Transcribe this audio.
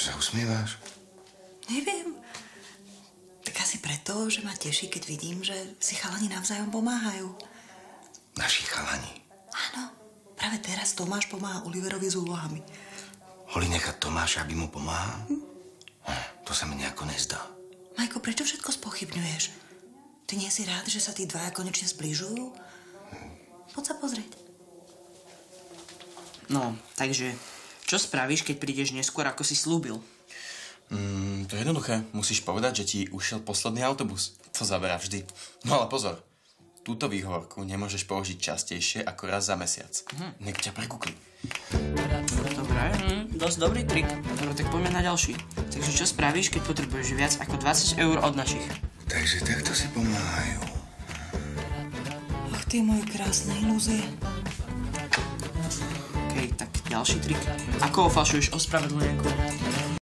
sa usmievaš? Neviem. Tak asi preto, že ma teší, keď vidím, že si chalani navzájom pomáhajú. Naši chalani? Áno. Práve teraz Tomáš pomáha Oliverovi s úlohami. Holi nechať Tomáša, aby mu pomáhal? To sa mi nejako nezdá. Majko, prečo všetko spochybňuješ? Ty nie si rád, že sa tí dvaja konečne zbližujú? Poď sa pozrieť. No, takže, čo spravíš, keď prídeš neskôr, ako si slúbil? To je jednoduché. Musíš povedať, že ti ušiel posledný autobus. To zaberá vždy. No ale pozor. Túto výhovorku nemôžeš použiť častejšie ako raz za mesiac. Nech ťa prekúkli. Dobre, dosť dobrý trik. Dobre, tak poďme na ďalší. Takže čo spravíš, keď potrebuješ viac ako 20 eur od našich? Takže takto si pomáhajú. Ach, ty moje krásne ilúzie. OK, tak ďalší trik. Ako ofalšuješ ospravedlnenku?